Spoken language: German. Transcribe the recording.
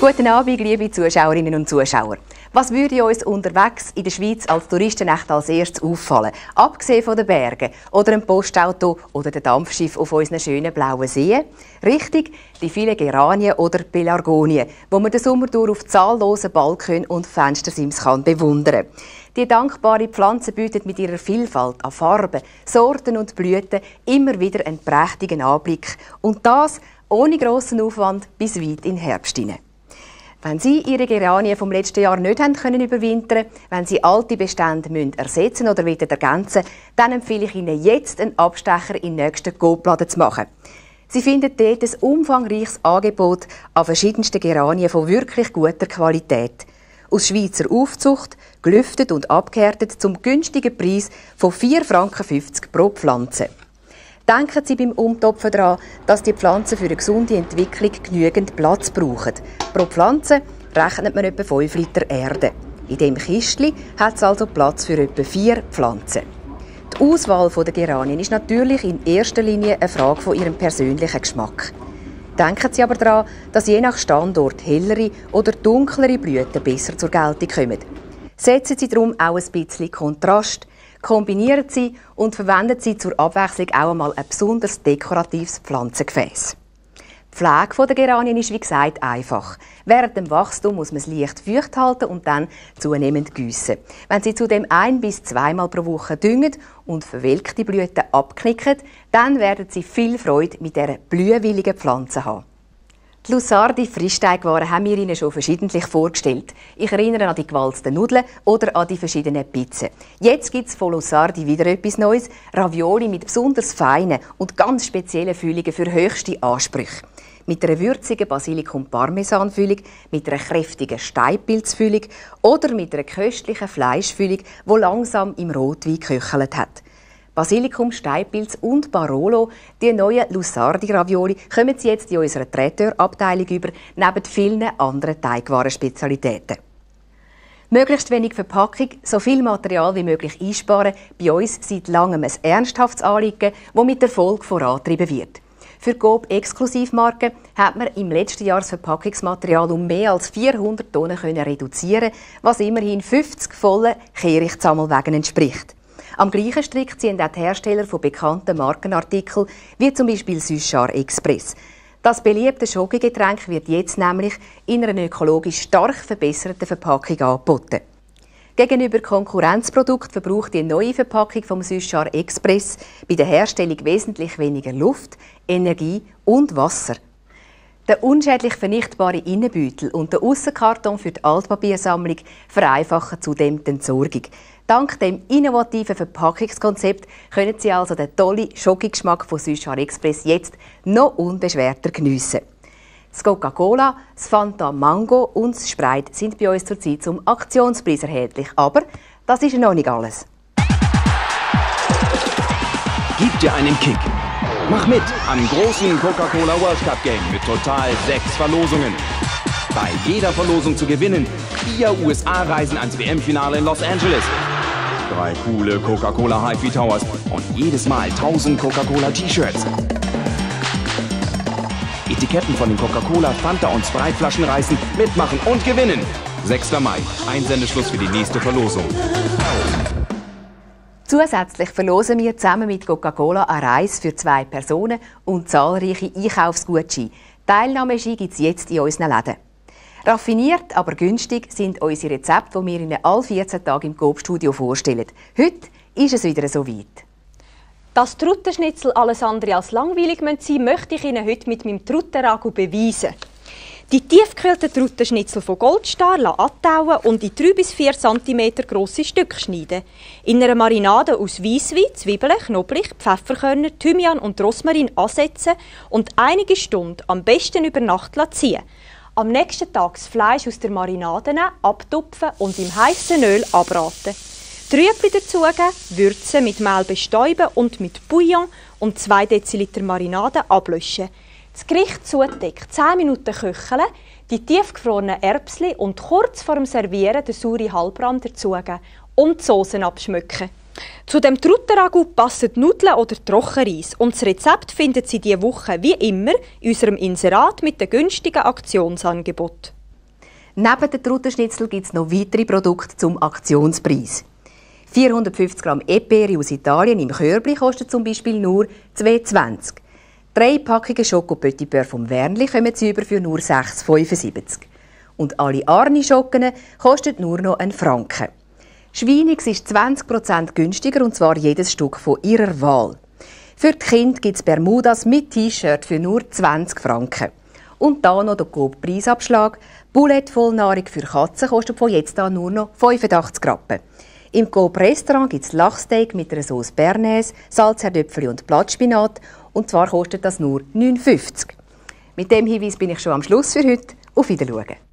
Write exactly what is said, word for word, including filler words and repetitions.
Guten Abend, liebe Zuschauerinnen und Zuschauer. Was würde uns unterwegs in der Schweiz als Touristen echt als erstes auffallen? Abgesehen von den Bergen oder dem Postauto oder dem Dampfschiff auf unseren schönen blauen Seen? Richtig, die vielen Geranien oder Pelargonien, wo man den Sommer durch auf zahllosen Balkone und Fenstersims kann bewundern. Die dankbare Pflanze bietet mit ihrer Vielfalt an Farben, Sorten und Blüten immer wieder einen prächtigen Anblick. Und das ohne grossen Aufwand bis weit in den Herbst hinein. Wenn Sie Ihre Geranien vom letzten Jahr nicht haben können überwintern, wenn Sie alte Bestände müssen ersetzen oder wieder ergänzen, dann empfehle ich Ihnen jetzt einen Abstecher in den nächsten Coop-Laden zu machen. Sie finden dort ein umfangreiches Angebot an verschiedensten Geranien von wirklich guter Qualität. Aus Schweizer Aufzucht, gelüftet und abgehärtet zum günstigen Preis von vier Franken fünfzig pro Pflanze. Denken Sie beim Umtopfen daran, dass die Pflanzen für eine gesunde Entwicklung genügend Platz brauchen. Pro Pflanze rechnet man etwa fünf Liter Erde. In diesem Kistchen hat es also Platz für etwa vier Pflanzen. Die Auswahl der Geranien ist natürlich in erster Linie eine Frage von Ihrem persönlichen Geschmack. Denken Sie aber daran, dass je nach Standort hellere oder dunklere Blüten besser zur Geltung kommen. Setzen Sie darum auch ein bisschen Kontrast, kombinieren Sie und verwenden Sie zur Abwechslung auch einmal ein besonders dekoratives Pflanzengefäß. Die Pflege der Geranien ist wie gesagt einfach. Während dem Wachstum muss man es leicht feucht halten und dann zunehmend gießen. Wenn Sie zudem ein- bis zweimal pro Woche düngen und verwelkte Blüten abknicken, dann werden Sie viel Freude mit dieser blühwilligen Pflanze haben. Die Lusardi Frischteigwaren haben wir Ihnen schon verschiedentlich vorgestellt. Ich erinnere an die gewalzten Nudeln oder an die verschiedenen Pizzen. Jetzt gibt es von Lusardi wieder etwas Neues: Ravioli mit besonders feinen und ganz speziellen Füllungen für höchste Ansprüche. Mit einer würzigen Basilikum-Parmesan-Füllung, mit einer kräftigen Steinpilzfüllung oder mit einer köstlichen Fleischfüllung, die langsam im Rotwein geköchelt hat. Basilikum, Steinpilz und Barolo, die neuen Lusardi-Ravioli, kommen Sie jetzt in unserer Traiteur-Abteilung über, neben vielen anderen Teigwaren-Spezialitäten. Möglichst wenig Verpackung, so viel Material wie möglich einsparen, bei uns seit langem ein ernsthaftes Anliegen, das mit Erfolg vorangetrieben wird. Für die Coop-Exklusivmarken hat man im letzten Jahr das Verpackungsmaterial um mehr als vierhundert Tonnen reduzieren, was immerhin fünfzig vollen Kehrichtsammelwegen entspricht. Am gleichen Strick ziehen auch die Hersteller von bekannten Markenartikeln, wie zum Beispiel Süßschar Express. Das beliebte Schokogetränk wird jetzt nämlich in einer ökologisch stark verbesserten Verpackung angeboten. Gegenüber Konkurrenzprodukten verbraucht die neue Verpackung vom Süßschar Express bei der Herstellung wesentlich weniger Luft, Energie und Wasser. Der unschädlich vernichtbare Innenbeutel und der Aussenkarton für die Altpapiersammlung vereinfachen zudem die Entsorgung. Dank dem innovativen Verpackungskonzept können Sie also den tollen Schokogeschmack von Süßschar Express jetzt noch unbeschwerter geniessen. Das Coca-Cola, das Fanta Mango und das Sprite sind bei uns zurzeit zum Aktionspreis erhältlich. Aber das ist noch nicht alles. Gib dir einen Kick. Mach mit am großen Coca-Cola World Cup Game mit total sechs Verlosungen. Bei jeder Verlosung zu gewinnen vier U S A-Reisen ans W M-Finale in Los Angeles, drei coole Coca-Cola Hi-Fi Towers und jedes Mal tausend Coca-Cola-T-Shirts. Etiketten von den Coca-Cola, Fanta und Sprite-Flaschen reißen, mitmachen und gewinnen. sechster Mai, Einsendeschluss für die nächste Verlosung. Zusätzlich verlosen wir zusammen mit Coca-Cola eine Reise für zwei Personen und zahlreiche Einkaufsgutscheine. Teilnahmeschein gibt es jetzt in unseren Läden. Raffiniert, aber günstig sind unsere Rezepte, die wir Ihnen alle vierzehn Tage im Coop-Studio vorstellen. Heute ist es wieder so weit. Dass Truttenschnitzel alles andere als langweilig sein müssen, möchte ich Ihnen heute mit meinem Truttenragout beweisen. Die tiefgekühlten Truttenschnitzel von Goldstar abtauen und in drei bis vier Zentimeter grosse Stücke schneiden. In einer Marinade aus Weisswein, Zwiebeln, Knoblauch, Pfefferkörner, Thymian und Rosmarin ansetzen und einige Stunden, am besten über Nacht ziehen. Am nächsten Tag das Fleisch aus der Marinade nehmen, abtupfen und im heißen Öl abraten. Die Rüebli dazugeben, würzen, mit Mehl bestäuben und mit Bouillon und zwei Deziliter Marinade ablöschen. Das Gericht zudeckt, zehn Minuten köcheln, die tiefgefrorenen Erbsli und kurz vor dem Servieren den sauren Halbrahm dazugeben und die Soßen abschmecken. Zu dem Truttenragout passen Nudeln oder Trockenreis und das Rezept finden Sie diese Woche wie immer in unserem Inserat mit den günstigen Aktionsangeboten. Neben den Truttenschnitzel gibt es noch weitere Produkte zum Aktionspreis. vierhundertfünfzig Gramm Eperi aus Italien im Körbli kostet zum Beispiel nur zwei zwanzig. Drei Packungen Schoko Petit Beurre vom Wernli kommen Sie über für nur sechs fünfundsiebzig. Und alle Arni-Schocken kosten nur noch einen Franken. Schweinix ist zwanzig Prozent günstiger, und zwar jedes Stück von Ihrer Wahl. Für die Kinder gibt es Bermudas mit T-Shirt für nur zwanzig Franken. Und da noch der Coop-Preisabschlag. Boulette Vollnahrung für Katzen kostet von jetzt an nur noch fünfundachtzig Rappen. Im Coop-Restaurant gibt es Lachsteak mit einer Sauce Bernaise, Salzherdöpfeli und Blattspinat. Und zwar kostet das nur neun fünfzig. Mit dem Hinweis bin ich schon am Schluss für heute. Auf Wiedersehen.